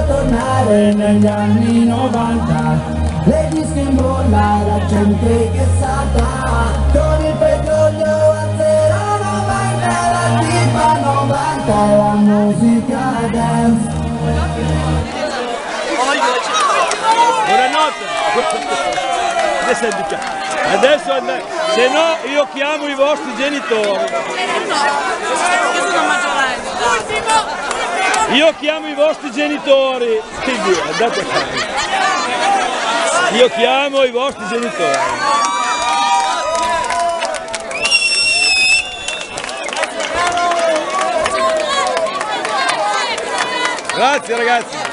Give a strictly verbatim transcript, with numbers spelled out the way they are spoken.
tornare negli anni novanta. Le dische in bolla, la gente che salta, con il petrolio a zero novanta, la tipa novanta e la musica dance. Buonanotte! Adesso, adesso and- se no io chiamo i vostri genitori. Io sono maggiorenni. Io chiamo i vostri genitori. Quindi, andate a casa. Io chiamo i vostri genitori. Grazie ragazzi.